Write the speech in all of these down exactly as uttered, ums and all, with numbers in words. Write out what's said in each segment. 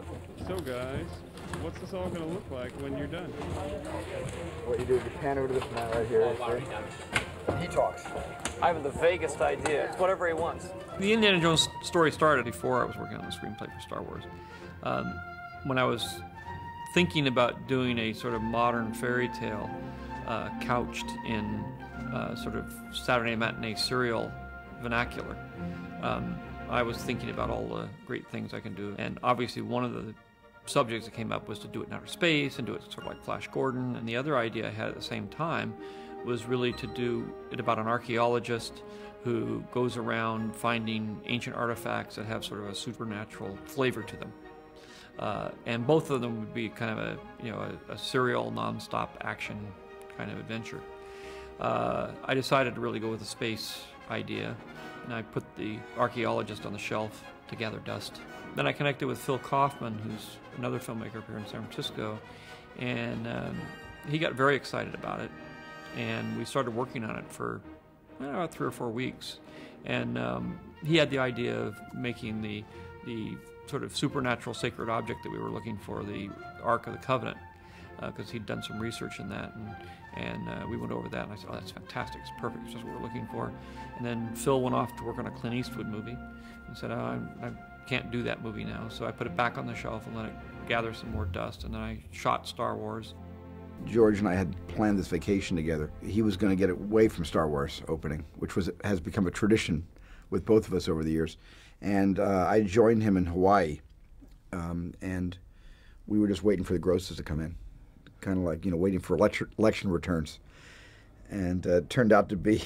So guys, what's this all going to look like when you're done? What you do is you pan over to this man right here. He talks. I have the vaguest idea. It's whatever he wants. The Indiana Jones story started before I was working on the screenplay for Star Wars. Um, when I was thinking about doing a sort of modern fairy tale uh, couched in uh, sort of Saturday matinee serial vernacular, um, I was thinking about all the great things I can do. And obviously one of the subjects that came up was to do it in outer space and do it sort of like Flash Gordon. And the other idea I had at the same time was really to do it about an archaeologist who goes around finding ancient artifacts that have sort of a supernatural flavor to them. Uh, and both of them would be kind of a, you know, a, a serial, non-stop action kind of adventure. Uh, I decided to really go with the space idea, and I put the archaeologist on the shelf to gather dust. Then I connected with Phil Kaufman, who's another filmmaker up here in San Francisco, and um, he got very excited about it. And we started working on it for uh, about three or four weeks. And um, he had the idea of making the, the sort of supernatural sacred object that we were looking for, the Ark of the Covenant, because uh, he'd done some research in that. And, and uh, we went over that, and I said, oh, that's fantastic, it's perfect, it's just what we're looking for. And then Phil went off to work on a Clint Eastwood movie and said, oh, I, I can't do that movie now. So I put it back on the shelf and let it gather some more dust, and then I shot Star Wars. George and I had planned this vacation together. He was going to get away from Star Wars opening, which was has become a tradition with both of us over the years. And uh, I joined him in Hawaii, um, and we were just waiting for the grosses to come in, kind of like, you know, waiting for election, election returns. And uh, it turned out to be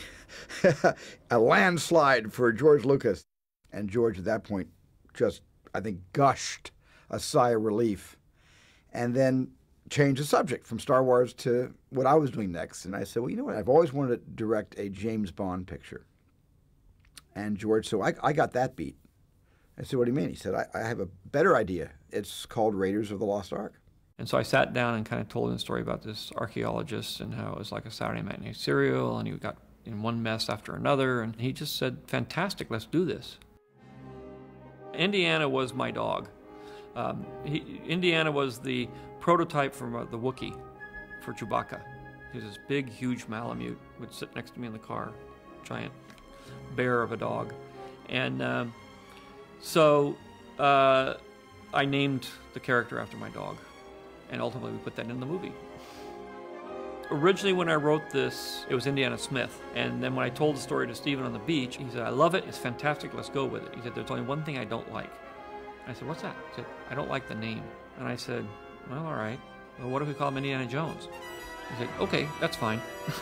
a landslide for George Lucas. And George at that point just, I think, gushed a sigh of relief. And then changed the subject from Star Wars to what I was doing next. And I said, well, you know what? I've always wanted to direct a James Bond picture. And George, so I, I got that beat. I said, what do you mean? He said, I, I have a better idea. It's called Raiders of the Lost Ark. And so I sat down and kind of told him the story about this archaeologist and how it was like a Saturday matinee serial, and he got in one mess after another. And he just said, fantastic, let's do this. Indiana was my dog. Um, he, Indiana was the prototype from uh, the Wookiee for Chewbacca. He was this big, huge Malamute, would sit next to me in the car, giant bear of a dog. And um, so uh, I named the character after my dog, and ultimately we put that in the movie. Originally when I wrote this, it was Indiana Smith, and then when I told the story to Stephen on the beach, he said, I love it, it's fantastic, let's go with it. He said, there's only one thing I don't like. I said, what's that? He said, I don't like the name. And I said, well, all right. Well, what if we call him Indiana Jones? He said, okay, that's fine.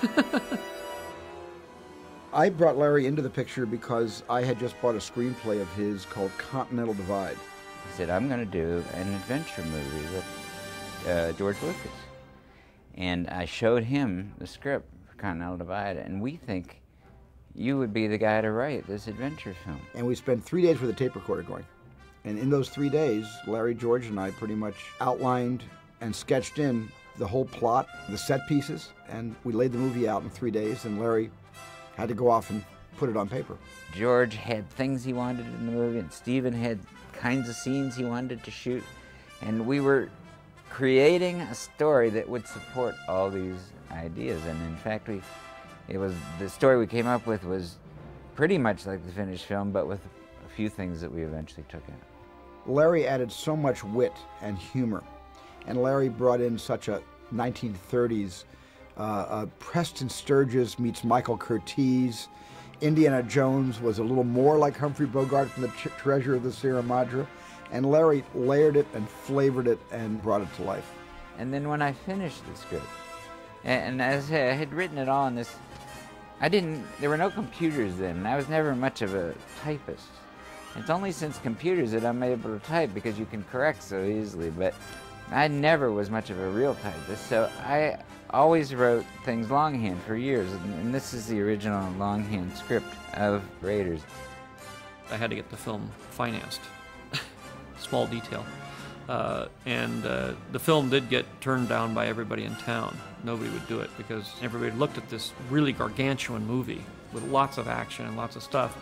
I brought Larry into the picture because I had just bought a screenplay of his called Continental Divide. He said, I'm going to do an adventure movie with uh, George Lucas. And I showed him the script for Continental Divide, and we think you would be the guy to write this adventure film. And we spent three days with a tape recorder going. And in those three days, Larry, George, and I pretty much outlined and sketched in the whole plot, the set pieces, and we laid the movie out in three days, and Larry had to go off and put it on paper. George had things he wanted in the movie, and Stephen had kinds of scenes he wanted to shoot, and we were creating a story that would support all these ideas. And in fact, we, it was, the story we came up with was pretty much like the finished film, but with a few things that we eventually took out. Larry added so much wit and humor, and Larry brought in such a nineteen thirties uh, uh, Preston Sturges meets Michael Curtiz. Indiana Jones was a little more like Humphrey Bogart from the Treasure of the Sierra Madre, and Larry layered it and flavored it and brought it to life. And then when I finished the script, and, and as I had written it all in this, I didn't, there were no computers then, and I was never much of a typist. It's only since computers that I'm able to type, because you can correct so easily, but I never was much of a real typist, so I always wrote things longhand for years, and, and this is the original longhand script of Raiders. I had to get the film financed. Small detail. Uh, and uh, the film did get turned down by everybody in town. Nobody would do it because everybody looked at this really gargantuan movie with lots of action and lots of stuff.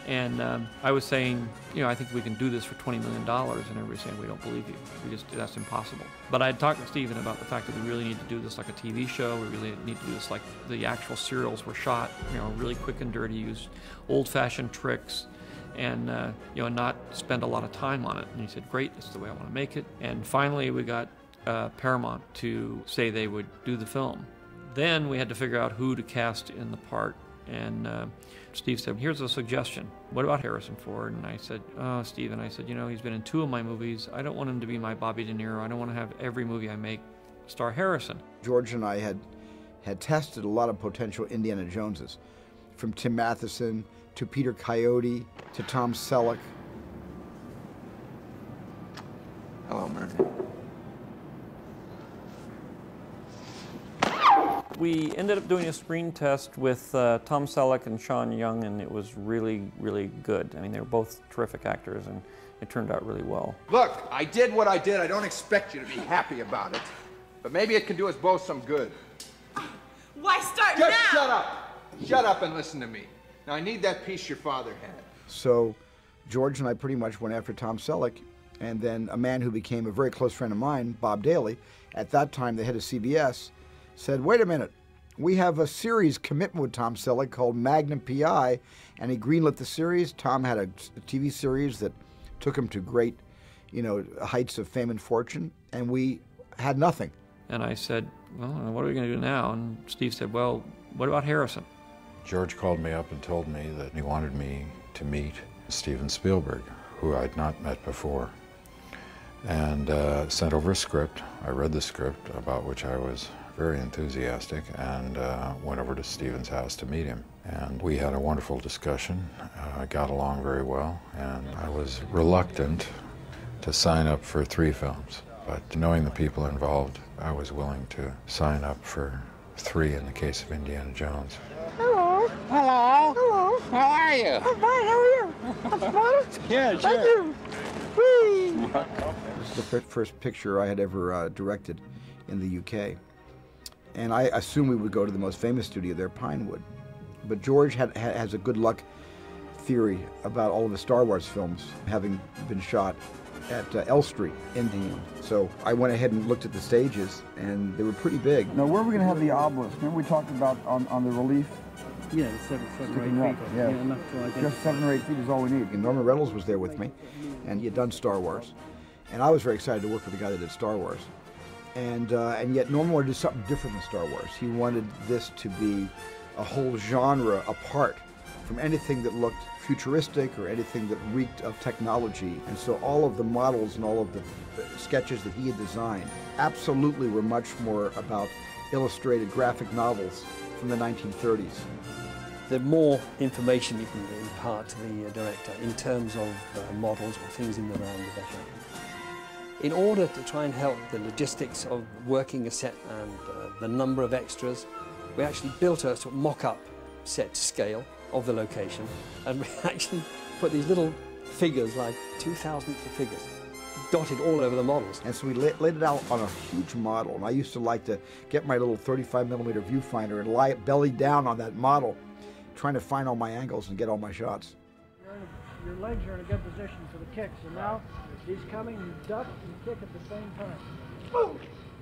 And um, I was saying, you know, I think we can do this for twenty million dollars, and everybody's saying, we don't believe you. We just, that's impossible. But I had talked with Stephen about the fact that we really need to do this like a T V show. We really need to do this like the actual serials were shot, you know, really quick and dirty, use old-fashioned tricks, and, uh, you know, not spend a lot of time on it. And he said, great, that's the way I want to make it. And finally, we got uh, Paramount to say they would do the film. Then we had to figure out who to cast in the part. And uh, Steve said, here's a suggestion. What about Harrison Ford? And I said, oh, Stephen, I said, you know, he's been in two of my movies. I don't want him to be my Bobby De Niro. I don't want to have every movie I make star Harrison. George and I had, had tested a lot of potential Indiana Joneses, from Tim Matheson to Peter Coyote to Tom Selleck. Hello, Murphy. We ended up doing a screen test with uh, Tom Selleck and Sean Young, and it was really, really good. I mean, they were both terrific actors, and it turned out really well. Look, I did what I did. I don't expect you to be happy about it. But maybe it can do us both some good. Why start Just now? shut up. Shut up and listen to me. Now, I need that piece your father had. So George and I pretty much went after Tom Selleck, and then a man who became a very close friend of mine, Bob Daly, at that time the head of C B S, said, wait a minute, we have a series commitment with Tom Selleck called Magnum P I, and he greenlit the series. Tom had a, a T V series that took him to great, you know, heights of fame and fortune, and we had nothing. And I said, well, what are we going to do now? And Steve said, well, what about Harrison? George called me up and told me that he wanted me to meet Steven Spielberg, who I'd not met before, and uh, sent over a script. I read the script, about which I was very enthusiastic, and uh, went over to Steven's house to meet him. And we had a wonderful discussion. I uh, got along very well, and I was reluctant to sign up for three films. But knowing the people involved, I was willing to sign up for three in the case of Indiana Jones. Hello. Hello. Hello. How are you? I'm fine, how are you? I'm smart? Yeah, sure. Thank you. Whee! This is the fir- first picture I had ever uh, directed in the U K. And I assumed we would go to the most famous studio there, Pinewood. But George had, ha- has a good luck theory about all of the Star Wars films having been shot at uh, Elstree in England. So I went ahead and looked at the stages, and they were pretty big. Now, where are we going to have the obelisk? Remember we talked about on, on the relief? Yeah, seven, seven or Sticking eight up, feet. yeah. Yeah, enough to identify. Just seven or eight feet is all we need. And Norman Reynolds was there with me, and he had done Star Wars. And I was very excited to work with the guy that did Star Wars. And, uh, and yet Norman wanted to do something different than Star Wars. He wanted this to be a whole genre apart from anything that looked futuristic or anything that reeked of technology. And so all of the models and all of the sketches that he had designed absolutely were much more about illustrated graphic novels from the nineteen thirties. The more information you can impart to the uh, director in terms of uh, models or things in the round, the better. In order to try and help the logistics of working a set and uh, the number of extras, we actually built a sort of mock-up set scale of the location, and we actually put these little figures, like two thousandths of figures, dotted all over the models. And so we laid, laid it out on a huge model, and I used to like to get my little thirty-five millimeter viewfinder and lie it belly down on that model, trying to find all my angles and get all my shots. You're in a, your legs are in a good position for the kick, so now he's coming, you duck and kick at the same time. Boom!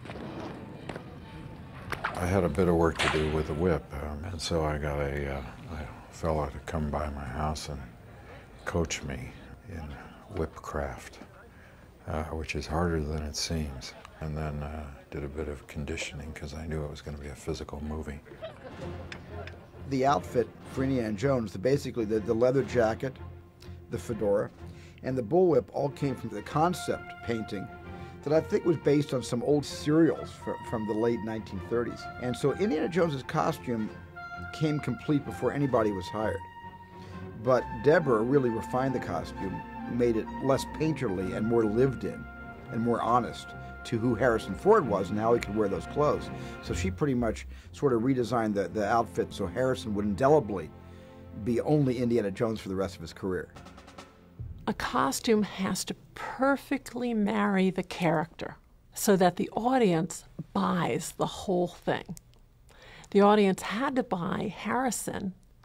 I had a bit of work to do with the whip, um, and so I got a, uh, a fellow to come by my house and coach me in whip craft, uh, which is harder than it seems. And then uh, did a bit of conditioning because I knew it was going to be a physical movie. The outfit for Indiana Jones, the, basically the, the leather jacket, the fedora, and the bullwhip all came from the concept painting that I think was based on some old serials from, from the late nineteen thirties. And so Indiana Jones's costume came complete before anybody was hired. But Deborah really refined the costume, made it less painterly and more lived in and more honest to who Harrison Ford was and how he could wear those clothes. So she pretty much sort of redesigned the, the outfit so Harrison would indelibly be only Indiana Jones for the rest of his career. A costume has to perfectly marry the character so that the audience buys the whole thing. The audience had to buy Harrison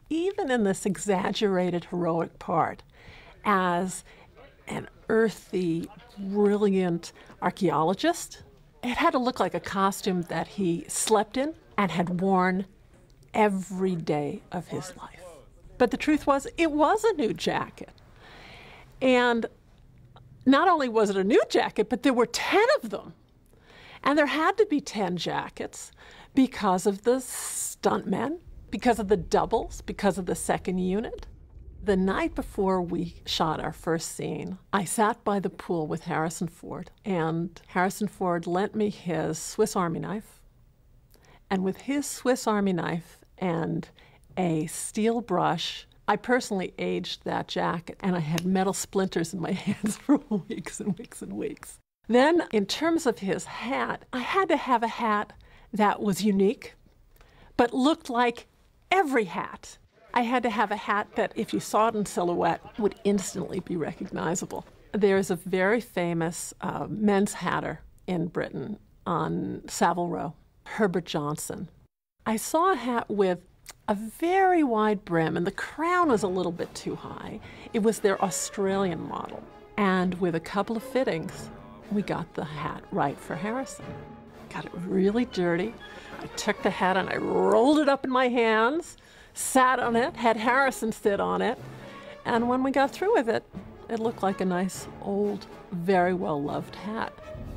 even in this exaggerated heroic part, as an earthy, brilliant archaeologist, it had to look like a costume that he slept in and had worn every day of his life. But the truth was, it was a new jacket. And not only was it a new jacket, but there were ten of them. And there had to be ten jackets because of the stuntmen, because of the doubles, because of the second unit. The night before we shot our first scene, I sat by the pool with Harrison Ford, and Harrison Ford lent me his Swiss Army knife. And with his Swiss Army knife and a steel brush, I personally aged that jacket, and I had metal splinters in my hands for weeks and weeks and weeks. Then, in terms of his hat, I had to have a hat that was unique, but looked like every hat. I had to have a hat that, if you saw it in silhouette, would instantly be recognizable. There's a very famous uh, men's hatter in Britain on Savile Row, Herbert Johnson. I saw a hat with a very wide brim, and the crown was a little bit too high. It was their Australian model. And with a couple of fittings, we got the hat right for Harrison. Got it really dirty. I took the hat and I rolled it up in my hands, sat on it, had Harrison sit on it, and when we got through with it, it looked like a nice, old, very well-loved hat.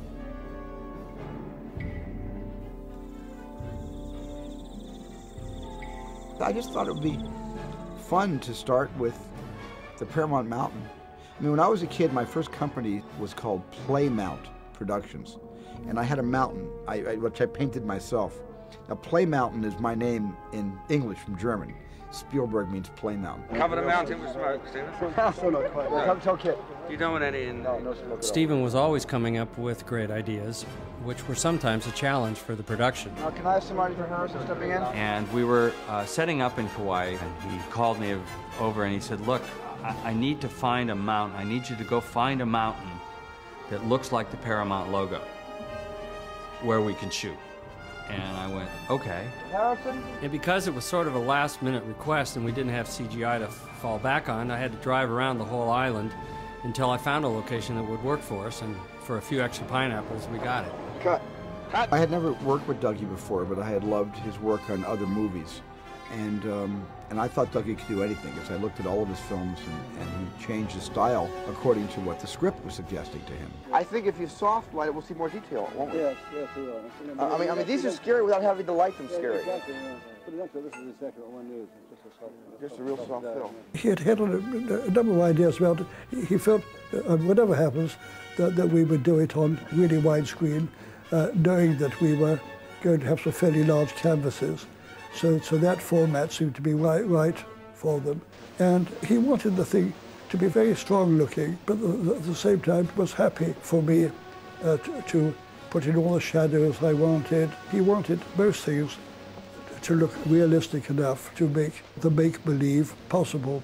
I just thought it would be fun to start with the Paramount Mountain. I mean, when I was a kid, my first company was called Playmount Productions, and I had a mountain, I, I, which I painted myself. Now, Play Mountain is my name in English from German. Spielberg means Play Mountain. Cover the mountain with smoke, Stephen. So not quite. No. Tell Kit. You don't want any in... No, no smoke at Stephen was always coming up with great ideas, which were sometimes a challenge for the production. Now, can I have somebody for Harrison stepping in? And we were uh, setting up in Kauai, and he called me over and he said, look, I, I need to find a mountain. I need you to go find a mountain that looks like the Paramount logo where we can shoot. And I went, okay. Harrison? And because it was sort of a last-minute request and we didn't have C G I to fall back on, I had to drive around the whole island until I found a location that would work for us, and for a few extra pineapples, we got it. Cut. I had never worked with Dougie before, but I had loved his work on other movies. And um, and I thought Dougie could do anything, because I looked at all of his films, and, and he changed his style according to what the script was suggesting to him. I think if you soft light it, we'll see more detail, won't we? Yes, yes, we will. Uh, I mean, I mean, these are scary without having to light them scary. Exactly, yeah. But exactly, this is exactly what one needs. Just a soft, just a real soft film. He had had a, a number of ideas about it. He felt, uh, whatever happens, that, that we would do it on really widescreen, uh, knowing that we were going to have some fairly large canvases. So, so that format seemed to be right, right for them. And he wanted the thing to be very strong looking, but at the same time was happy for me uh, to, to put in all the shadows I wanted. He wanted most things to look realistic enough to make the make-believe possible.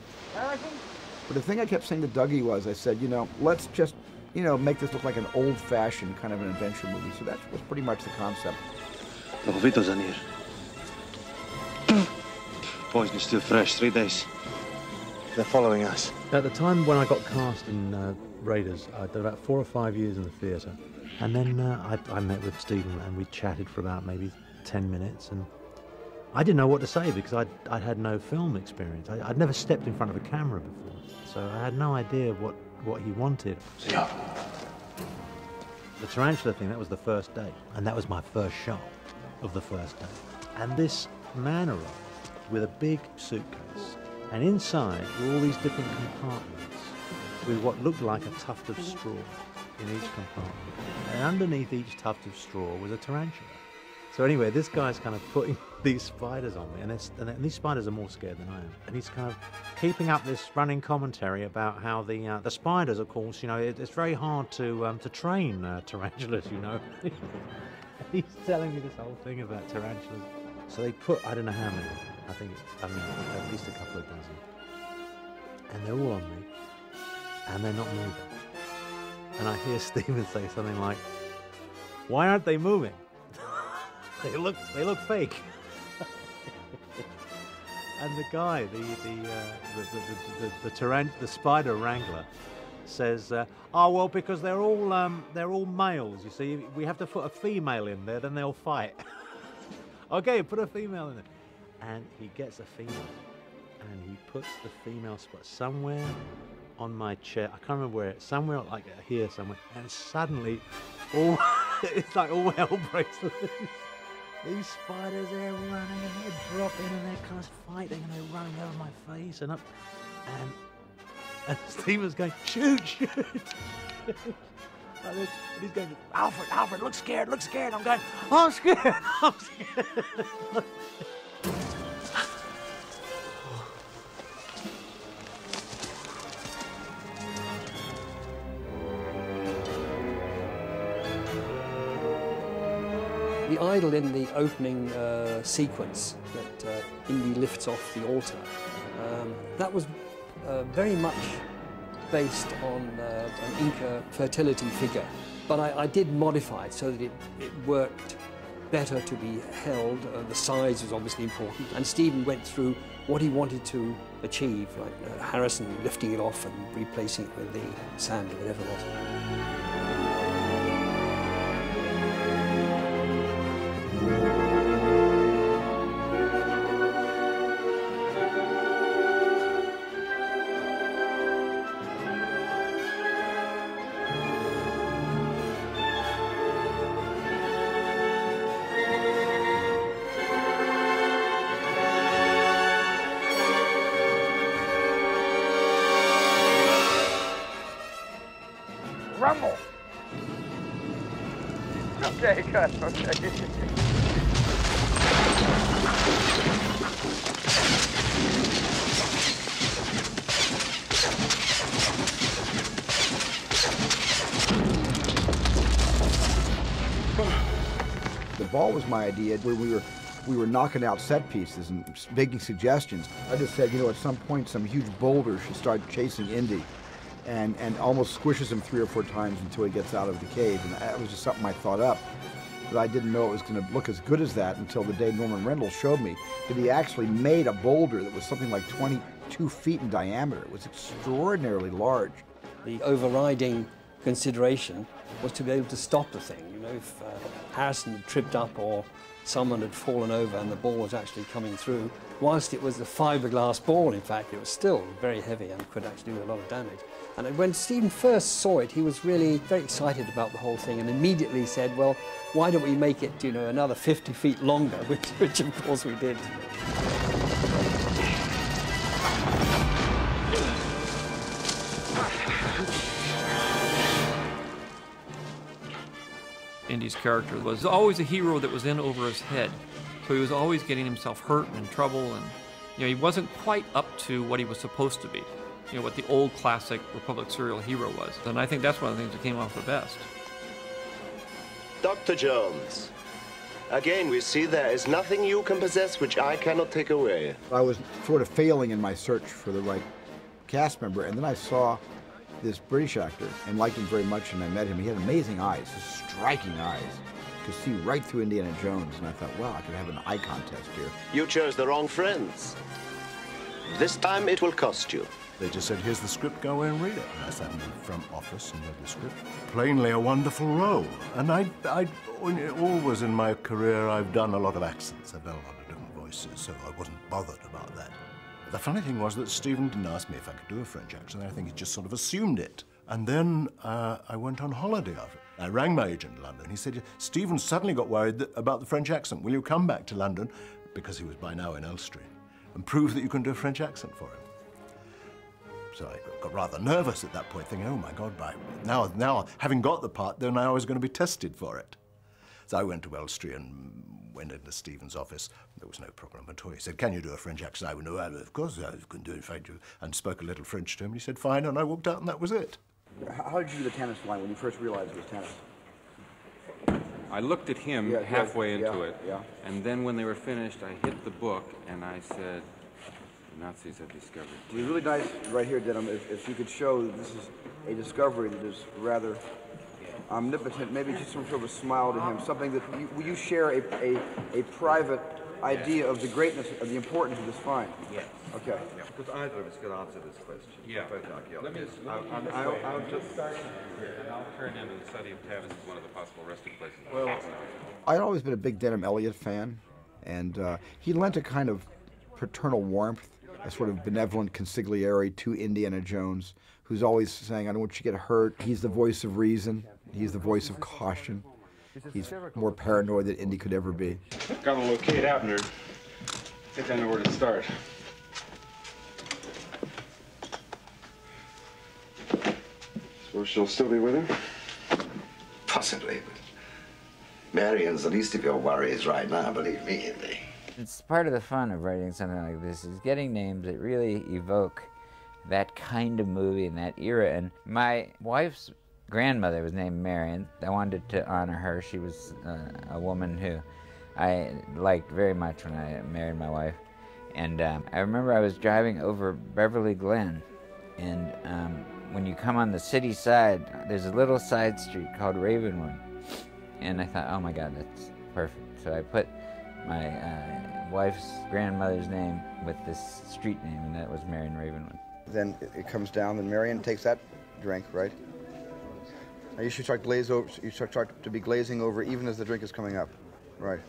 But the thing I kept saying to Dougie was, I said, you know, let's just, you know, make this look like an old-fashioned kind of an adventure movie. So that was pretty much the concept. Logovitos in here. Poison is still fresh, three days. They're following us. At the time when I got cast in uh, Raiders, I'd done about four or five years in the theatre. And then uh, I, I met with Stephen and we chatted for about maybe ten minutes. And I didn't know what to say because I'd, I'd had no film experience. I, I'd never stepped in front of a camera before. So I had no idea what, what he wanted. The tarantula thing, that was the first day. And that was my first shot of the first day. And this man arrived with a big suitcase, and inside were all these different compartments with what looked like a tuft of straw in each compartment. And underneath each tuft of straw was a tarantula. So anyway, this guy's kind of putting these spiders on me, and, and these spiders are more scared than I am. And he's kind of keeping up this running commentary about how the uh, the spiders, of course, you know, it, it's very hard to um, to train uh, tarantulas, you know. He's telling me this whole thing about tarantulas. So they put, I don't know how many, I think, I mean, at least a couple of dozen. And they're all on me, and they're not moving. And I hear Stephen say something like, why aren't they moving? they look, they look fake. And the guy, the the uh, the, the, the, the, the, tarant the spider wrangler, says, uh, "Oh well, because they're all um, they're all males. You see, we have to put a female in there, then they'll fight." Okay, put a female in there, and he gets a female, and he puts the female spot somewhere on my chair. I can't remember where. Somewhere like here, somewhere, and suddenly, all it's like all hell breaks loose. These spiders, they're running and they're dropping and they're kind of fighting and they're running over my face and up. And, and Stephen's going, shoot, shoot. And he's going, Alfred, Alfred, look scared, look scared. I'm going, oh, I'm scared, I'm scared. The idol in the opening uh, sequence that uh, Indy lifts off the altar, um, that was uh, very much based on uh, an Inca fertility figure. But I, I did modify it so that it, it worked better to be held. Uh, the size was obviously important. And Stephen went through what he wanted to achieve, like uh, Harrison lifting it off and replacing it with the sand or whatever it was. Rumble. Okay, good. Okay. The ball was my idea when we were we were knocking out set pieces and making suggestions. I just said, you know, at some point some huge boulder should start chasing Indy and, and almost squishes him three or four times until he gets out of the cave. And that was just something I thought up. But I didn't know it was going to look as good as that until the day Norman Rendell showed me that he actually made a boulder that was something like twenty-two feet in diameter. It was extraordinarily large. The overriding consideration was to be able to stop the thing. You know, if uh, Harrison had tripped up or someone had fallen over and the ball was actually coming through, whilst it was a fiberglass ball, in fact, it was still very heavy and could actually do a lot of damage. And when Stephen first saw it, he was really very excited about the whole thing and immediately said, well, why don't we make it, you know, another fifty feet longer, which, which of course we did. Indy's character was always a hero that was in over his head. So he was always getting himself hurt and in trouble, and you know, he wasn't quite up to what he was supposed to be. You know, what the old classic Republic serial hero was. And I think that's one of the things that came off the best. Doctor Jones, again we see there is nothing you can possess which I cannot take away. I was sort of failing in my search for the right cast member, and then I saw this British actor and liked him very much, and I met him. He had amazing eyes, striking eyes. You could see right through Indiana Jones, and I thought, well, I could have an eye contest here. You chose the wrong friends. This time it will cost you. They just said, here's the script, go away and read it. And I sat in the front office and read the script. Plainly a wonderful role. And I, I, always in my career, I've done a lot of accents. I've done a lot of different voices, so I wasn't bothered about that. The funny thing was that Stephen didn't ask me if I could do a French accent. I think he just sort of assumed it. And then uh, I went on holiday after. I rang my agent in London. He said, Stephen suddenly got worried about the French accent. Will you come back to London, because he was by now in Elstree, and prove that you can do a French accent for him? So I got rather nervous at that point, thinking, oh my God, by now, now having got the part, then I was going to be tested for it. So I went to Elstree and went into Stephen's office. There was no problem at all. He said, can you do a French accent? I went, no, of course I can do it in French, and spoke a little French to him. He said, fine, and I walked out, and that was it. How did you do the tennis line when you first realized it was tennis? I looked at him yeah, halfway yeah, into yeah, it, yeah. and then when they were finished, I hit the book, and I said, the Nazis have discovered. It would be really nice right here, Denham, if, if you could show that this is a discovery that is rather omnipotent, maybe just some sort of a smile to him, something that you, you share a, a, a private idea of the greatness, of the importance of this find? Yes. Okay. Yeah. Because either of us could answer this question. Yeah. Both Let me, archaeologists. I'll, I'm- I'll, I'm- I'll just start here, and I'll turn into the study of taverns as one of the possible resting places. Well, I'd always been a big Denham Elliott fan, and uh, he lent a kind of paternal warmth, a sort of benevolent consigliere to Indiana Jones, who's always saying, I don't want you to get hurt. He's the voice of reason. He's the voice of caution. He's more paranoid than Indy could ever be. Got to locate Abner. I think I know where to start. Suppose she'll still be with him? Possibly, but Marion's the least of your worries right now, believe me, Indy. It's part of the fun of writing something like this is getting names that really evoke that kind of movie and that era. And my wife's grandmother was named Marion. I wanted to honor her. She was uh, a woman who I liked very much when I married my wife. And um, I remember I was driving over Beverly Glen, and um, when you come on the city side, there's a little side street called Ravenwood. And I thought, oh my God, that's perfect. So I put my uh, wife's grandmother's name with this street name, and that was Marion Ravenwood. Then it comes down, and Marion takes that drink, right? Now you should start glaze over. You start, start to be glazing over even as the drink is coming up, right?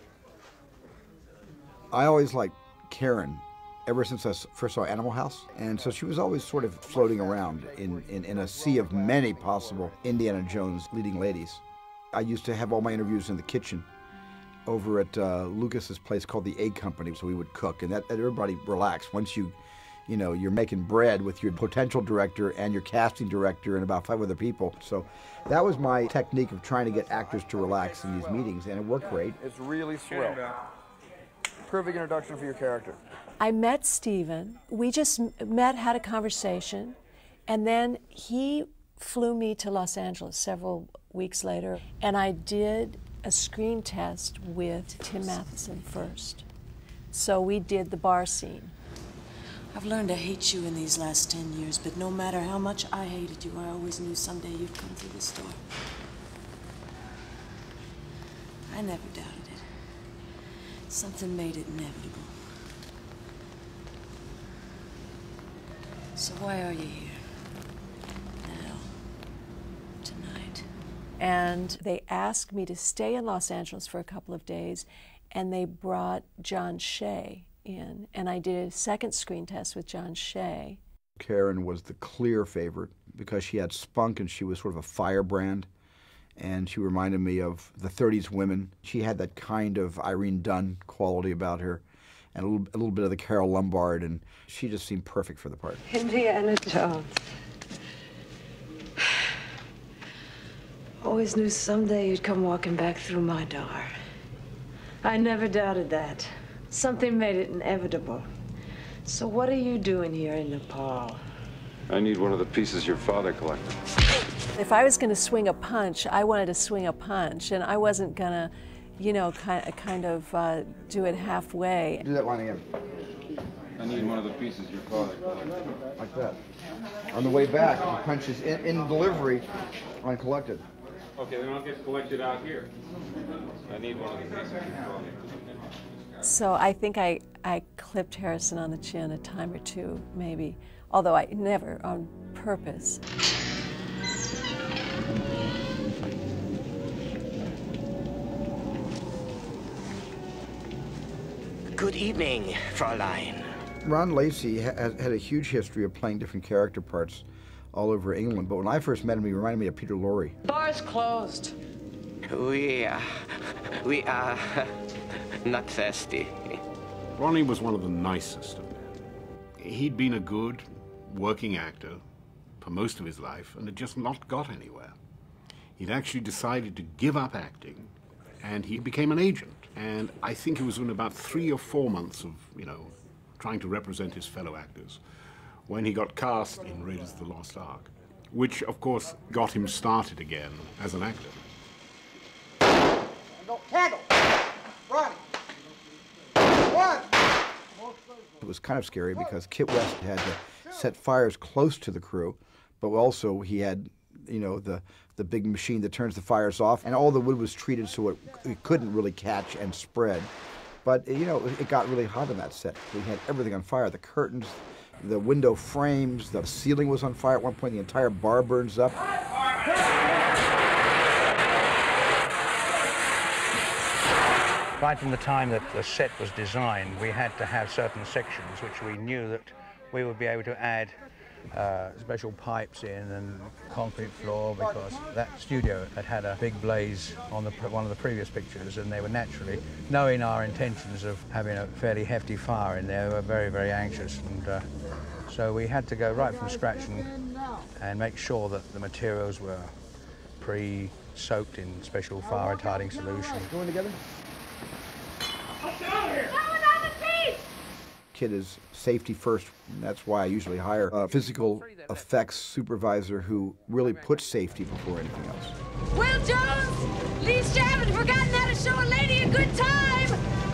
I always liked Karen ever since I first saw Animal House, and so she was always sort of floating around in, in, in a sea of many possible Indiana Jones leading ladies. I used to have all my interviews in the kitchen over at uh, Lucas's place called the Egg Company, so we would cook, and that, that everybody relaxed. Once you, you know, you're making bread with your potential director and your casting director and about five other people. So that was my technique of trying to get actors to relax in these meetings, and it worked great. It's really swell. Perfect introduction for your character. I met Stephen. We just met, had a conversation, and then he flew me to Los Angeles several weeks later, and I did a screen test with Tim Matheson first. So we did the bar scene. I've learned to hate you in these last ten years, but no matter how much I hated you, I always knew someday you'd come through this door. I never doubted it. Something made it inevitable. So why are you here? Now, tonight. And they asked me to stay in Los Angeles for a couple of days, and they brought John Shea in, and I did a second screen test with John Shea. Karen was the clear favorite because she had spunk and she was sort of a firebrand, and she reminded me of the thirties women. She had that kind of Irene Dunn quality about her, and a little, a little bit of the Carole Lombard, and she just seemed perfect for the part. Indiana Jones. Always knew someday you'd come walking back through my door. I never doubted that. Something made it inevitable. So what are you doing here in Nepal? I need one of the pieces your father collected. If I was going to swing a punch, I wanted to swing a punch, and I wasn't going to, you know, kind, kind of uh, do it halfway. Do that line again. I need one of the pieces your father collected. Like that. On the way back, he punches in, in delivery on collected. Okay, then I'll get collected out here. I need one of the pieces your father. So I think I, I clipped Harrison on the chin a time or two, maybe, although I never on purpose. Good evening, Fräulein. Ron Lacey ha had a huge history of playing different character parts all over England, but when I first met him, he reminded me of Peter Lorre. Bar's closed. We, uh, we are not thirsty. Ronnie was one of the nicest of men. He'd been a good working actor for most of his life and had just not got anywhere. He'd actually decided to give up acting, and he became an agent. And I think it was in about three or four months of, you know, trying to represent his fellow actors when he got cast in Raiders of the Lost Ark, which, of course, got him started again as an actor. Handle! Run! Run! It was kind of scary because Kit West had to set fires close to the crew, but also he had, you know, the, the big machine that turns the fires off, and all the wood was treated so it, it couldn't really catch and spread. But, you know, it got really hot on that set. We had everything on fire. The curtains, the window frames, the ceiling was on fire. At one point, the entire bar burns up. Right from the time that the set was designed, we had to have certain sections which we knew that we would be able to add uh, special pipes in and concrete floor, because that studio had had a big blaze on the, one of the previous pictures, and they were naturally, knowing our intentions of having a fairly hefty fire in there, were very, very anxious. And uh, so we had to go right from scratch and, and make sure that the materials were pre-soaked in special fire-retarding solution. Going together? Kid is safety first, and that's why I usually hire a physical effects supervisor who really puts safety before anything else. Will Jones, at least you haven't forgotten how to show a lady a good time.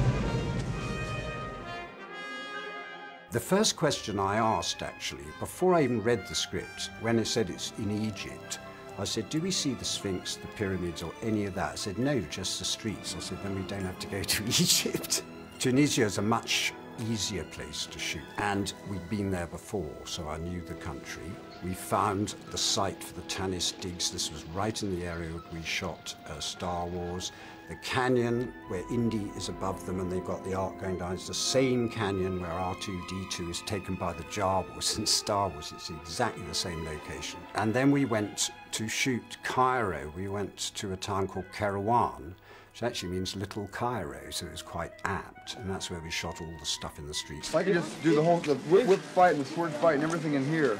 The first question I asked, actually, before I even read the script, when it said it's in Egypt, I said, do we see the Sphinx, the pyramids, or any of that? I said, no, just the streets. I said, then we don't have to go to Egypt. Tunisia is a much easier place to shoot, and we'd been there before, so I knew the country. We found the site for the Tanis digs. This was right in the area where we shot uh, Star Wars. The canyon where Indy is above them and they've got the arc going down is the same canyon where R two D two is taken by the Jawas in Star Wars. It's exactly the same location. And then we went to shoot Cairo. We went to a town called Kairouan, which actually means Little Cairo, so it was quite apt, and that's where we shot all the stuff in the streets. I could just do the whole the whip, whip fight and the sword fight and everything in here.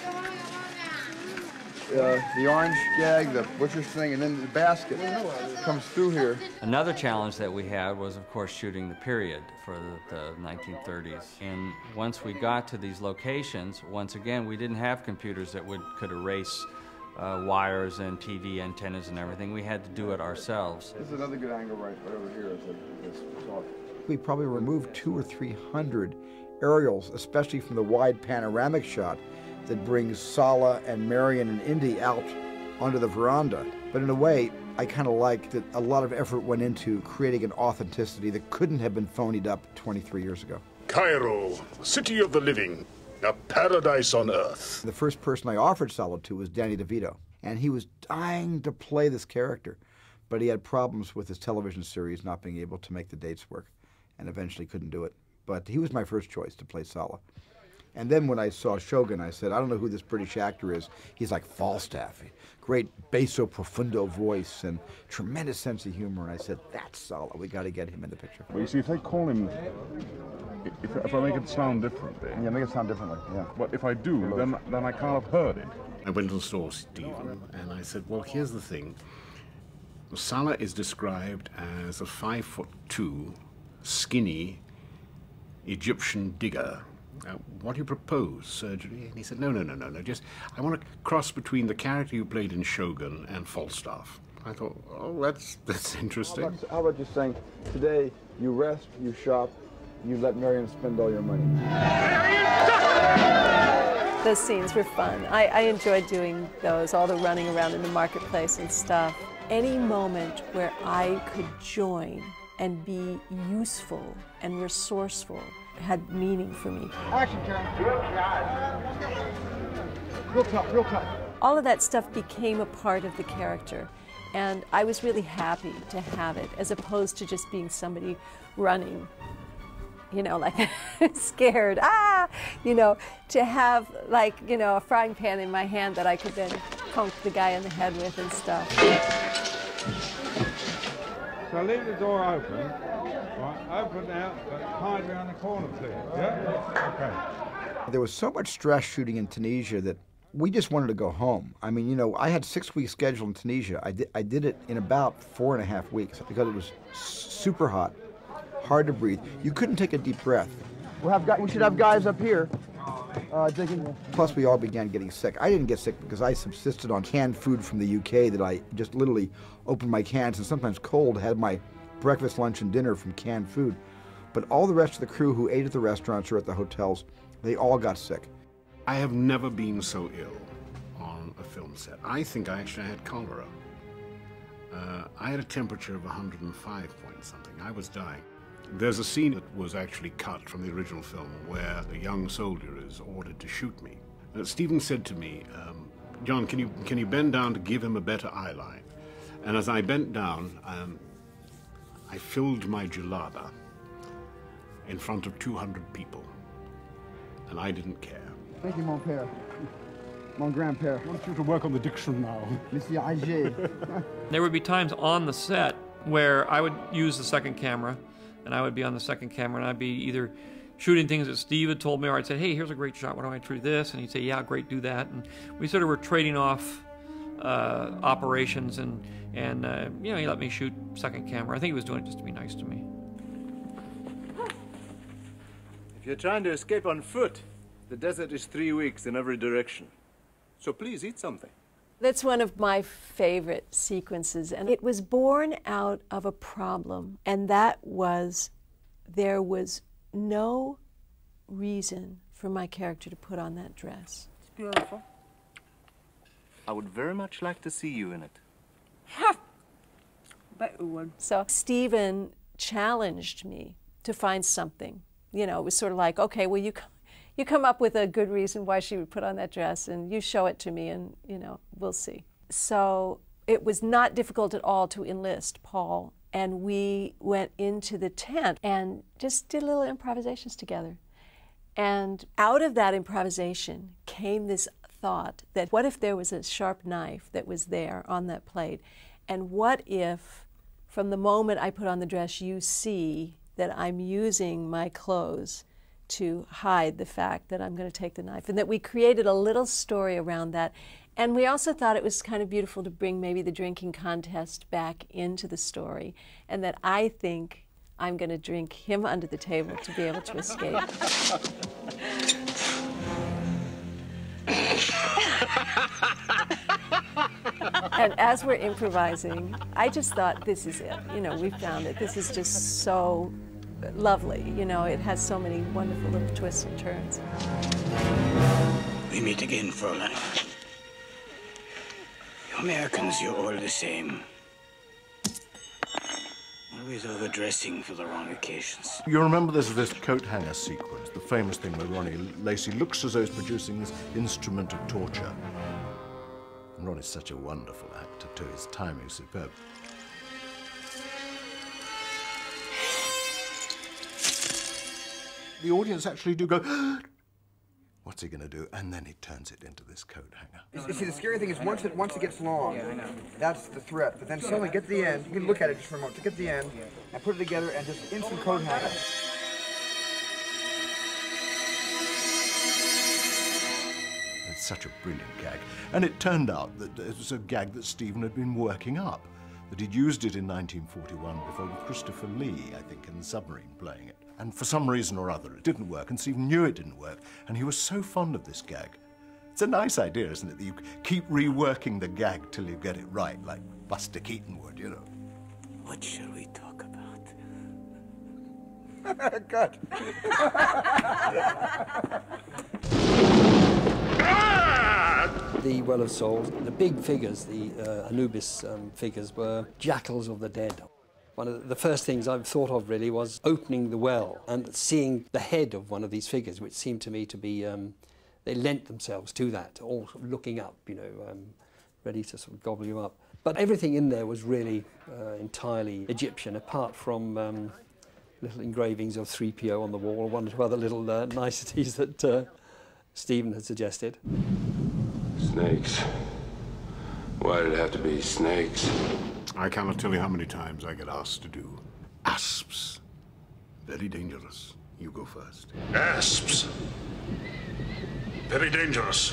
Uh, the orange gag, the butcher's thing, and then the basket comes through here. Another challenge that we had was, of course, shooting the period for the, the nineteen thirties. And once we got to these locations, once again, we didn't have computers that would could erase Uh, wires and T V antennas and everything. We had to do it ourselves. This is another good angle right, right over here. This, this talk. We probably removed two or three hundred aerials, especially from the wide panoramic shot that brings Sallah and Marion and Indy out onto the veranda. But in a way, I kind of like that a lot of effort went into creating an authenticity that couldn't have been phonied up twenty-three years ago. Cairo, city of the living. A paradise on earth. The first person I offered Sallah to was Danny DeVito, and he was dying to play this character, but he had problems with his television series not being able to make the dates work, and eventually couldn't do it. But he was my first choice to play Sallah. And then when I saw Shogun, I said, I don't know who this British actor is. He's like Falstaff, great basso profundo voice and tremendous sense of humor. And I said, that's Sallah. We got to get him in the picture. Well, you see, if they call him, if, if I make it sound differently. Yeah, make it sound differently, yeah. But if I do, then, then I can't have heard it. I went and saw Stephen, and I said, well, here's the thing. Sallah is described as a five foot two, skinny Egyptian digger. Uh, what do you propose, surgery? And he said, no, no, no, no, no, just, I want to cross between the character you played in Shogun and Falstaff. I thought, oh, that's, that's interesting. How about, how about just saying, today you rest, you shop, you let Marion spend all your money. Those scenes were fun. I, I enjoyed doing those, all the running around in the marketplace and stuff. Any moment where I could join and be useful and resourceful had meaning for me. Action, Karen. Real tough, real tough. All of that stuff became a part of the character, and I was really happy to have it, as opposed to just being somebody running, you know, like scared, ah, you know, to have like, you know, a frying pan in my hand that I could then conk the guy in the head with and stuff. So leave the door open, right, open now, but hide around the corner, please, yeah? Okay. There was so much stress shooting in Tunisia that we just wanted to go home. I mean, you know, I had six weeks scheduled in Tunisia. I did, I did it in about four and a half weeks because it was super hot, hard to breathe. You couldn't take a deep breath. We'll have guys, we should have guys up here. Uh, digging. Plus, we all began getting sick. I didn't get sick because I subsisted on canned food from the U K that I just literally opened my cans and sometimes cold had my breakfast, lunch, and dinner from canned food. But all the rest of the crew who ate at the restaurants or at the hotels, they all got sick. I have never been so ill on a film set. I think I actually had cholera. Uh, I had a temperature of one hundred five point something. I was dying. There's a scene that was actually cut from the original film where a young soldier is ordered to shoot me. Uh, Stephen said to me, um, John, can you, can you bend down to give him a better eye line? And as I bent down, um, I filled my jalada in front of two hundred people, and I didn't care. Thank you, mon père. Mon grand-père. I want you to work on the diction now. Monsieur Ager. There would be times on the set where I would use the second camera, and I would be on the second camera, and I'd be either shooting things that Steve had told me, or I'd say, hey, here's a great shot, why don't I try this? And he'd say, yeah, great, do that. And we sort of were trading off uh, operations, and, and uh, you know, he let me shoot second camera. I think he was doing it just to be nice to me. If you're trying to escape on foot, the desert is three weeks in every direction. So please eat something. That's one of my favorite sequences, and it was born out of a problem, and that was there was no reason for my character to put on that dress. It's beautiful. I would very much like to see you in it. Bet you would. So Stephen challenged me to find something. You know, it was sort of like, okay, well, you come, you come up with a good reason why she would put on that dress, and you show it to me, and, you know, we'll see. So it was not difficult at all to enlist Paul, and we went into the tent and just did little improvisations together. And out of that improvisation came this thought that what if there was a sharp knife that was there on that plate, and what if from the moment I put on the dress you see that I'm using my clothes to hide the fact that I'm going to take the knife, and that we created a little story around that. And we also thought it was kind of beautiful to bring maybe the drinking contest back into the story, and that I think I'm going to drink him under the table to be able to escape. And as we're improvising, I just thought, this is it. You know, we found it. This is just so lovely. You know, it has so many wonderful little twists and turns. We meet again, Fräulein. You Americans, you're all the same. Always overdressing for the wrong occasions. You remember this this coat hanger sequence, the famous thing where Ronnie Lacey looks as though he's producing this instrument of torture. And Ronnie's such a wonderful actor too. His timing's superb. The audience actually do go, what's he going to do? And then he turns it into this coat hanger. You see, the scary thing is once it once it gets long, yeah, I know. That's the threat. But then suddenly get to the end, you can look at it just for a moment, to get to the end, and put it together and just instant coat hanger. It's such a brilliant gag. And it turned out that it was a gag that Stephen had been working up, that he'd used it in nineteen forty-one before with Christopher Lee, I think, in The Submarine, playing it. And for some reason or other, it didn't work, and Stephen knew it didn't work, and he was so fond of this gag. It's a nice idea, isn't it, that you keep reworking the gag till you get it right, like Buster Keaton would, you know. What shall we talk about? Good. The Well of Souls, the big figures, the uh, Anubis um, figures, were jackals of the dead. One of the first things I've thought of really was opening the well and seeing the head of one of these figures, which seemed to me to be, um, they lent themselves to that, all sort of looking up, you know, um, ready to sort of gobble you up. But everything in there was really uh, entirely Egyptian, apart from um, little engravings of three P O on the wall, one or two other little uh, niceties that uh, Stephen had suggested. Snakes. Why did it have to be snakes? I cannot tell you how many times I get asked to do asps. Very dangerous. You go first. Asps. Very dangerous.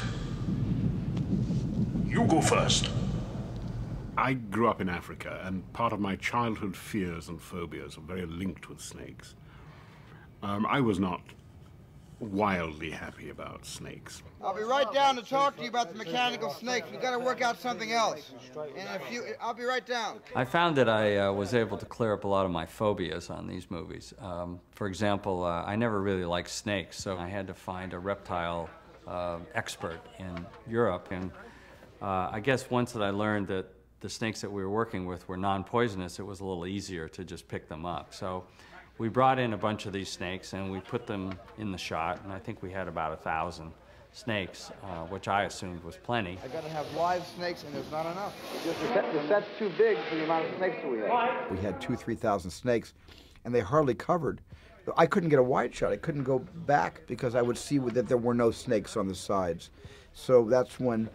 You go first. I grew up in Africa, and part of my childhood fears and phobias are very linked with snakes. Um, I was not wildly happy about snakes. I'll be right down to talk to you about the mechanical snakes. We've got to work out something else. And if you, I'll be right down. I found that I uh, was able to clear up a lot of my phobias on these movies. Um, for example, uh, I never really liked snakes, so I had to find a reptile uh, expert in Europe. And uh, I guess once that I learned that the snakes that we were working with were non-poisonous, it was a little easier to just pick them up. So We brought in a bunch of these snakes and we put them in the shot, and I think we had about a thousand snakes, uh, which I assumed was plenty. I gotta have live snakes, and there's not enough. Just the, set, the set's too big for the amount of snakes that we have. We had two, three thousand snakes, and they hardly covered. I couldn't get a wide shot. I couldn't go back because I would see that there were no snakes on the sides. So that's when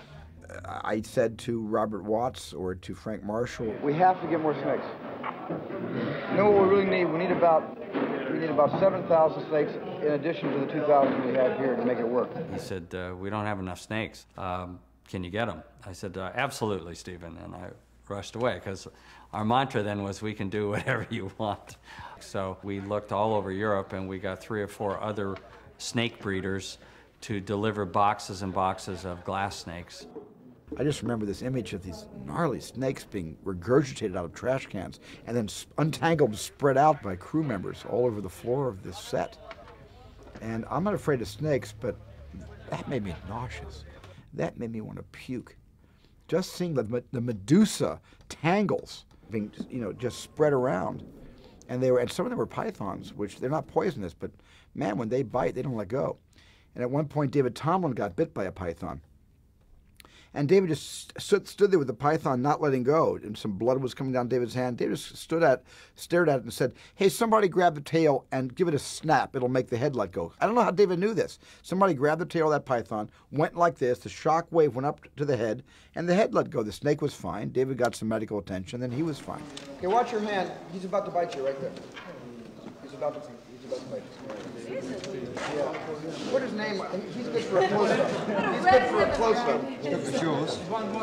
I said to Robert Watts or to Frank Marshall, we have to get more snakes. You know what we really need? We need about we need about seven thousand snakes in addition to the two thousand we have here to make it work. He said, uh, we don't have enough snakes. Um, can you get them? I said, uh, absolutely, Stephen. And I rushed away because our mantra then was, we can do whatever you want. So we looked all over Europe and we got three or four other snake breeders to deliver boxes and boxes of glass snakes. I just remember this image of these gnarly snakes being regurgitated out of trash cans and then untangled and spread out by crew members all over the floor of this set. And I'm not afraid of snakes, but that made me nauseous. That made me want to puke. Just seeing the, the Medusa tangles being, you know, just spread around. And they were, and some of them were pythons, which they're not poisonous, but man, when they bite, they don't let go. And at one point, David Tomlin got bit by a python. And David just stood, stood there with the python not letting go, and some blood was coming down David's hand. David just stood at, stared at it and said, hey, somebody grab the tail and give it a snap. It'll make the head let go. I don't know how David knew this. Somebody grabbed the tail of that python, went like this, the shock wave went up to the head, and the head let go. The snake was fine. David got some medical attention, then he was fine. Okay, watch your hand. He's about to bite you right there. He's about to, he's about to bite you. Yeah. Put his name, he's good for a close-up. He's good for a close-up. He's good for yours.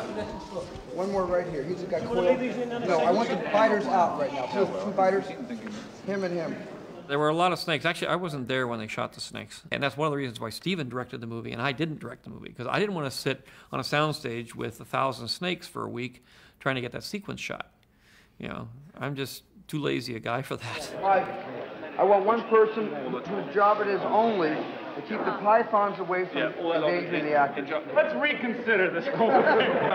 One more right here. He's got coil. No, I want the biters out right now. Two, two biters, him and him. There were a lot of snakes. Actually, I wasn't there when they shot the snakes. And that's one of the reasons why Stephen directed the movie and I didn't direct the movie, because I didn't want to sit on a soundstage with a thousand snakes for a week trying to get that sequence shot. You know, I'm just too lazy a guy for that. I want one person whose job it is only to keep the pythons away from yeah, well, endangering the actors. Let's reconsider this whole thing.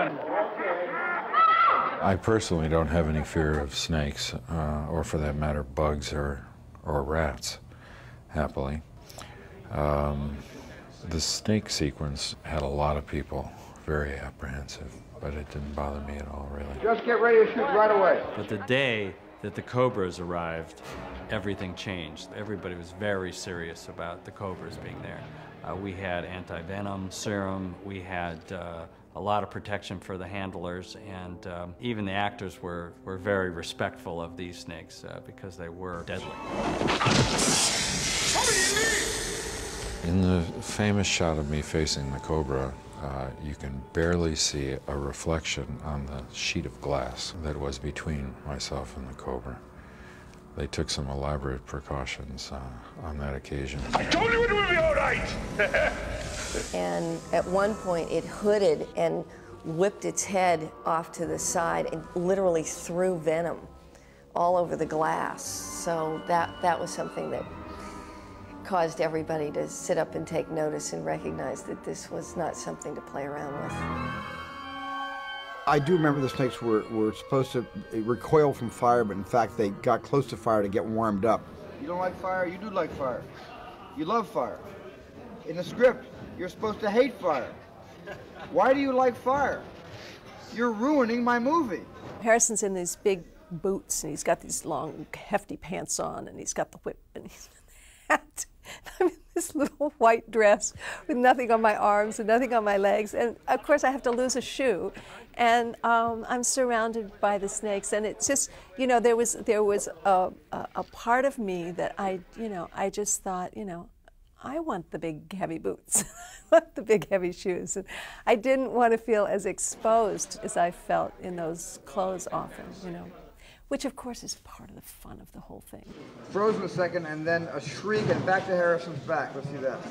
I personally don't have any fear of snakes, uh, or for that matter, bugs or, or rats, happily. Um, the snake sequence had a lot of people very apprehensive, but it didn't bother me at all, really. Just get ready to shoot right away. But the day that the Cobras arrived, everything changed. Everybody was very serious about the Cobras being there. Uh, we had anti-venom serum, we had uh, a lot of protection for the handlers, and um, even the actors were, were very respectful of these snakes uh, because they were deadly. In the famous shot of me facing the Cobra, Uh, you can barely see a reflection on the sheet of glass that was between myself and the Cobra. They took some elaborate precautions uh, on that occasion. I told you it would be all right! And at one point it hooded and whipped its head off to the side and literally threw venom all over the glass. So that, that was something that caused everybody to sit up and take notice and recognize that this was not something to play around with. I do remember the snakes were, were supposed to recoil from fire, but in fact they got close to fire to get warmed up. You don't like fire? You do like fire. You love fire. In the script, you're supposed to hate fire. Why do you like fire? You're ruining my movie. Harrison's in these big boots, and he's got these long, hefty pants on, and he's got the whip, and he's hat. I'm in this little white dress with nothing on my arms and nothing on my legs, and of course I have to lose a shoe, and um, I'm surrounded by the snakes, and it's just, you know, there was there was a, a, a part of me that I, you know, I just thought, you know, I want the big heavy boots, I want the big heavy shoes, and I didn't want to feel as exposed as I felt in those clothes often, you know. Which, of course, is part of the fun of the whole thing. Frozen a second, and then a shriek, and back to Harrison's back. Let's see that.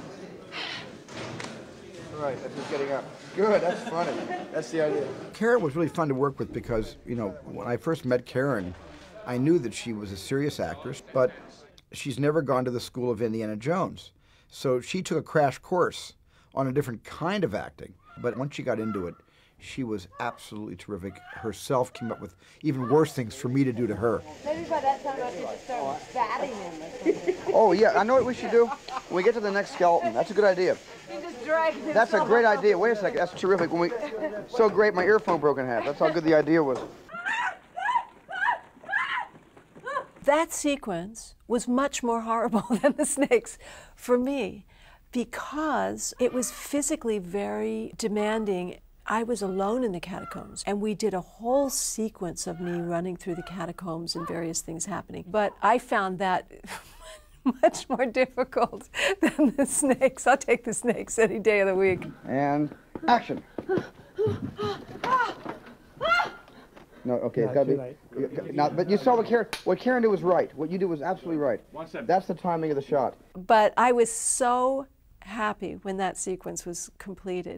All right, that's just getting up. Good, that's funny. That's the idea. Karen was really fun to work with because, you know, when I first met Karen, I knew that she was a serious actress, but she's never gone to the school of Indiana Jones. So she took a crash course on a different kind of acting. But once she got into it, She was absolutely terrific. Herself came up with even worse things for me to do to her. Maybe by that time I should start batting him. Oh, yeah, I know what we should do. When we get to the next skeleton, that's a good idea. He just dragged himself. That's a great idea. Wait a second, that's terrific. When we, so great, my earphone broke in half. That's how good the idea was. That sequence was much more horrible than the snakes for me because it was physically very demanding. I was alone in the catacombs, and we did a whole sequence of me running through the catacombs and various things happening. But I found that much more difficult than the snakes. I'll take the snakes any day of the week. And action. No, okay, it's gotta be. Now, but you saw what Karen, what Karen did was right. What you did was absolutely right. That's the timing of the shot. But I was so happy when that sequence was completed.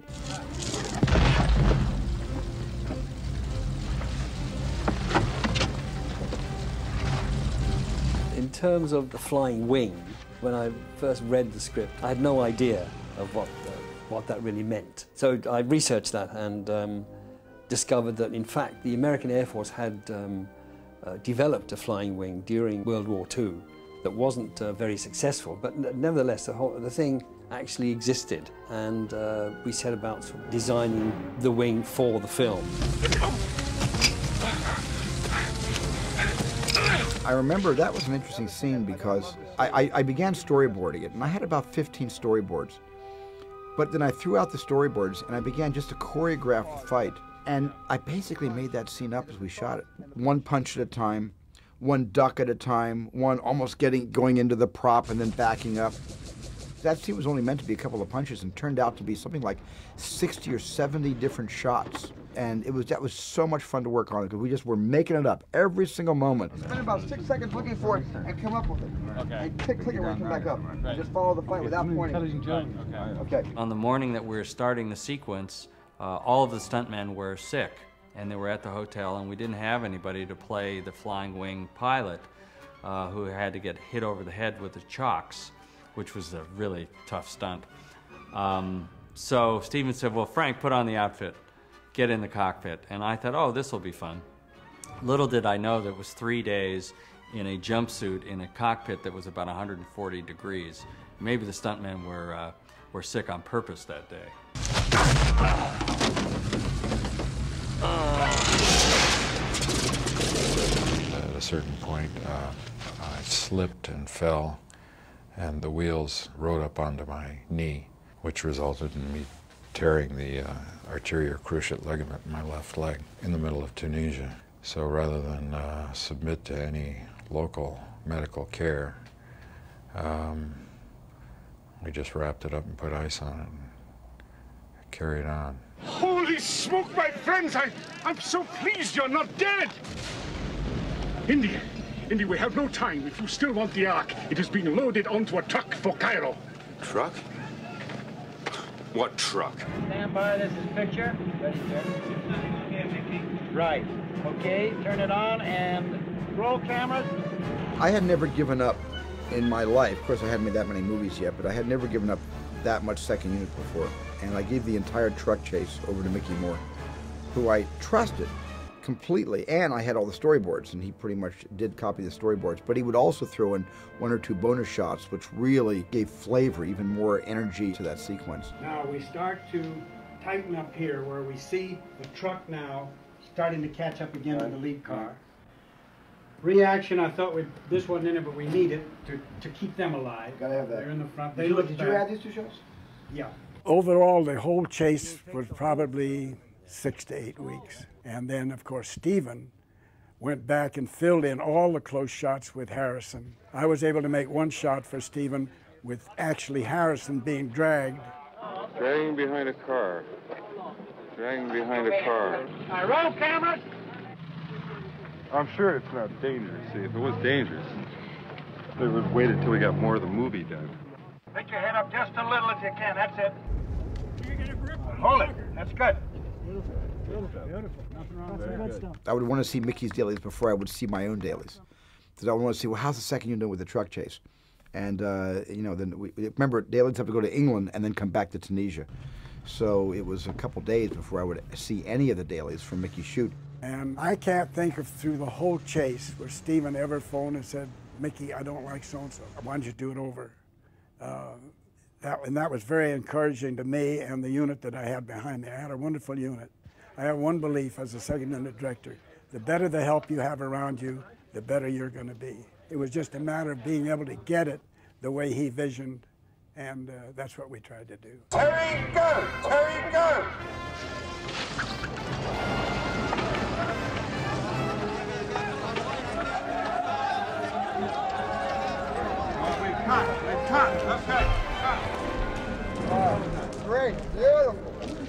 In terms of the flying wing, when I first read the script, I had no idea of what the, what that really meant. So I researched that and um, discovered that, in fact, the American Air Force had um, uh, developed a flying wing during World War Two that wasn't uh, very successful, but nevertheless, the, whole, the thing actually existed, and uh, we set about sort of designing the wing for the film. I remember that was an interesting scene because I, I, I began storyboarding it, and I had about fifteen storyboards. But then I threw out the storyboards, and I began just to choreograph the fight. And I basically made that scene up as we shot it. One punch at a time, one duck at a time, one almost getting going into the prop and then backing up. That scene was only meant to be a couple of punches and turned out to be something like sixty or seventy different shots. And it was that was so much fun to work on it because we just were making it up every single moment. Spend about six seconds looking for it and come up with it. Okay. And click, click it when you come back up. Right. Just follow the fight without pointing. Okay. Okay. On the morning that we were starting the sequence, uh, all of the stuntmen were sick, and they were at the hotel, and we didn't have anybody to play the flying wing pilot, uh, who had to get hit over the head with the chocks, which was a really tough stunt. Um, so Steven said, well, Frank, put on the outfit, get in the cockpit. And I thought, oh, this will be fun. Little did I know that it was three days in a jumpsuit in a cockpit that was about one hundred forty degrees. Maybe the stuntmen were, uh, were sick on purpose that day. At a certain point, uh, I slipped and fell, and the wheels rode up onto my knee, which resulted in me tearing the uh, arterial cruciate ligament in my left leg in the middle of Tunisia. So rather than uh, submit to any local medical care, um, we just wrapped it up and put ice on it and carried on. Holy smoke, my friends! I, I'm so pleased you're not dead! Indy, Indy, we have no time. If you still want the Ark, it is being loaded onto a truck for Cairo. Truck? What truck? Stand by, this is picture. Ready, sir? Right. Okay, turn it on and roll cameras. I had never given up in my life. Of course, I hadn't made that many movies yet, but I had never given up that much second unit before. And I gave the entire truck chase over to Mickey Moore, who I trusted completely. And I had all the storyboards, and he pretty much did copy the storyboards. But he would also throw in one or two bonus shots, which really gave flavor, even more energy to that sequence. Now we start to tighten up here where we see the truck now starting to catch up again to the lead car. Reaction, I thought we'd, this wasn't in it, but we need it to, to keep them alive. Gotta have that. They're in the front. Did They you, look did you back. add these two shows? Yeah. Overall, the whole chase was probably six to eight weeks. And then, of course, Steven went back and filled in all the close shots with Harrison. I was able to make one shot for Steven with actually Harrison being dragged. Dragging behind a car. Dragging behind a car. All right, roll cameras. I'm sure it's not dangerous. See, if it was dangerous, they would have waited till we got more of the movie done. Put your head up just a little if you can. That's it. Hold it. That's good. Beautiful. Beautiful. Beautiful. Nothing wrong with that. Good stuff. I would want to see Mickey's dailies before I would see my own dailies. Because I would want to see, well, how's the second unit with the truck chase? And, uh, you know, then we, remember, dailies have to go to England and then come back to Tunisia. So it was a couple days before I would see any of the dailies from Mickey shoot. And I can't think of through the whole chase where Stephen ever phoned and said, Mickey, I don't like so-and-so. Why don't you do it over? Uh, that, and that was very encouraging to me and the unit that I had behind me. I had a wonderful unit. I have one belief as a second unit director: the better the help you have around you, the better you're going to be. It was just a matter of being able to get it the way he visioned, and uh, that's what we tried to do. Terry, go! Terry, go! Cut, cut, okay, cut. Oh, great, beautiful.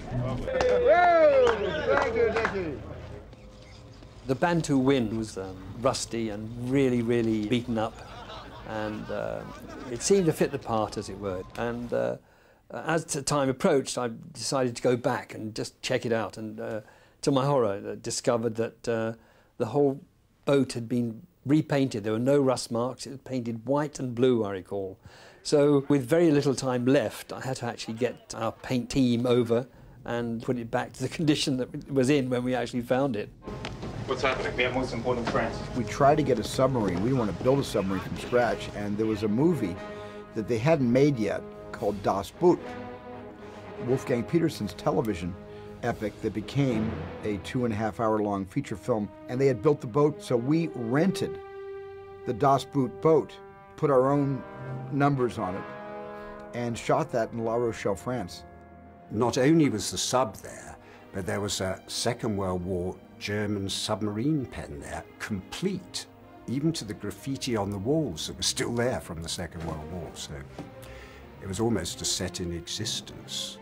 Woo! Thank you, Dickie. The Bantu Wind was um, rusty and really, really beaten up, and uh, it seemed to fit the part, as it were. And uh, as the time approached, I decided to go back and just check it out, and uh, to my horror, I discovered that uh, the whole boat had been repainted. There were no rust marks. It was painted white and blue, I recall. So with very little time left, I had to actually get our paint team over and put it back to the condition that it was in when we actually found it. What's happening? We have most important friends. We tried to get a submarine. We didn't want to build a submarine from scratch, and there was a movie that they hadn't made yet called Das Boot, Wolfgang Petersen's television epic that became a two and a half hour long feature film, and they had built the boat, so we rented the Das Boot boat, put our own numbers on it, and shot that in La Rochelle, France. Not only was the sub there, but there was a Second World War German submarine pen there, complete, even to the graffiti on the walls that was still there from the Second World War. So it was almost a set in existence.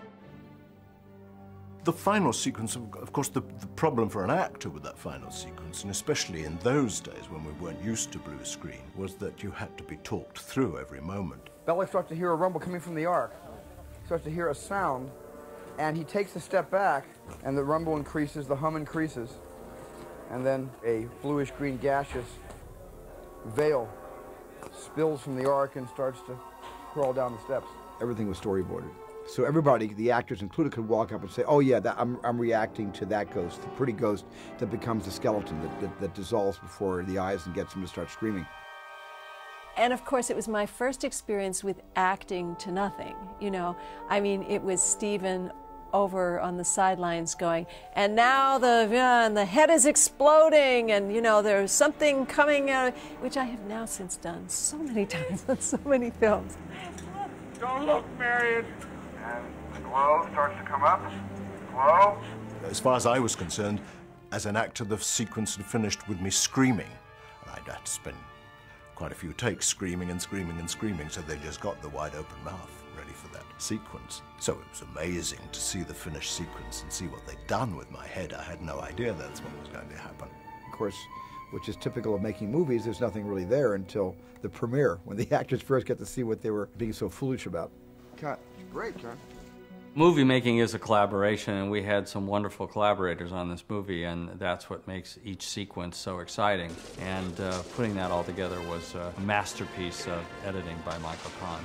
The final sequence, of, of course, the, the problem for an actor with that final sequence, and especially in those days when we weren't used to blue screen, was that you had to be talked through every moment. Belloc starts to hear a rumble coming from the Ark. He starts to hear a sound, and he takes a step back, and the rumble increases, the hum increases, and then a bluish-green gaseous veil spills from the Ark and starts to crawl down the steps. Everything was storyboarded. So everybody, the actors included, could walk up and say, oh yeah, that, I'm, I'm reacting to that ghost, the pretty ghost that becomes the skeleton that, that, that dissolves before the eyes and gets him to start screaming. And of course, it was my first experience with acting to nothing, you know. I mean, it was Stephen over on the sidelines going, and now the, uh, and the head is exploding, and you know, there's something coming out, which I have now since done so many times on so many films. Don't look, Marion. And the glow starts to come up. Glow. As far as I was concerned, as an actor, the sequence had finished with me screaming. And I'd had to spend quite a few takes screaming and screaming and screaming, so they just got the wide open mouth ready for that sequence. So it was amazing to see the finished sequence and see what they'd done with my head. I had no idea that's what was going to happen. Of course, which is typical of making movies, there's nothing really there until the premiere, when the actors first get to see what they were being so foolish about. Cut. Great, John. Movie making is a collaboration, and we had some wonderful collaborators on this movie, and that's what makes each sequence so exciting. And uh, putting that all together was a masterpiece of editing by Michael Kahn.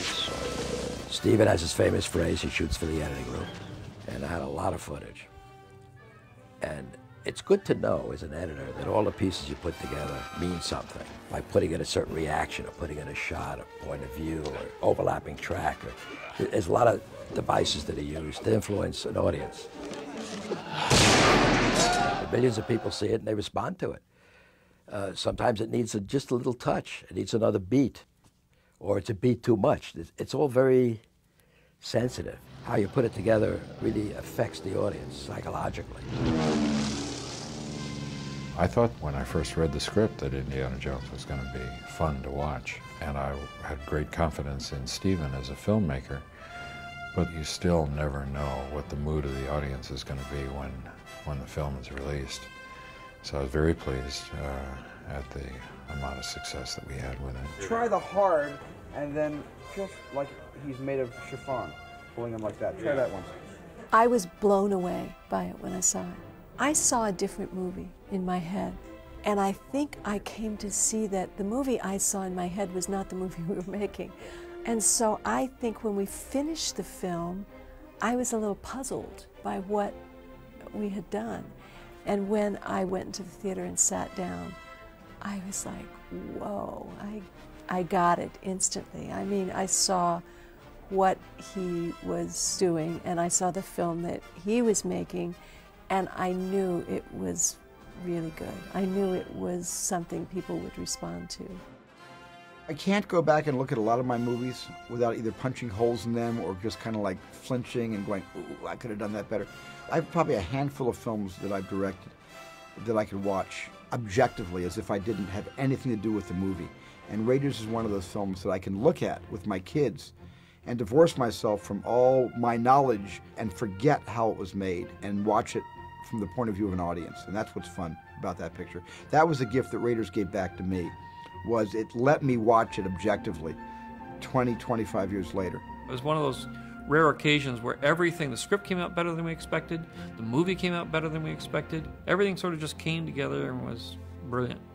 Stephen has his famous phrase, he shoots for the editing room, and I had a lot of footage. And it's good to know as an editor that all the pieces you put together mean something. By putting in a certain reaction, or putting in a shot, or point of view, or overlapping track. Or, there's a lot of devices that are used to influence an audience. Millions of people see it and they respond to it. Uh, sometimes it needs a, just a little touch. It needs another beat, or it's a beat too much. It's, it's all very sensitive. How you put it together really affects the audience psychologically. I thought when I first read the script that Indiana Jones was going to be fun to watch, and I had great confidence in Stephen as a filmmaker, but you still never know what the mood of the audience is going to be when, when the film is released. So I was very pleased uh, at the amount of success that we had with it. Try the hard, and then just like he's made of chiffon, pulling him like that. Try yeah. that once. I was blown away by it when I saw it. I saw a different movie in my head, and I think I came to see that the movie I saw in my head was not the movie we were making. And so I think when we finished the film, I was a little puzzled by what we had done. And when I went into the theater and sat down, I was like, whoa, I, I got it instantly. I mean, I saw what he was doing, and I saw the film that he was making, and I knew it was really good. I knew it was something people would respond to. I can't go back and look at a lot of my movies without either punching holes in them or just kind of like flinching and going, ooh, I could have done that better. I have probably a handful of films that I've directed that I could watch objectively as if I didn't have anything to do with the movie. And Raiders is one of those films that I can look at with my kids and divorce myself from all my knowledge and forget how it was made and watch it from the point of view of an audience. And that's what's fun about that picture. That was the gift that Raiders gave back to me, was it let me watch it objectively twenty, twenty-five years later. It was one of those rare occasions where everything, the script came out better than we expected, the movie came out better than we expected, everything sort of just came together and was brilliant.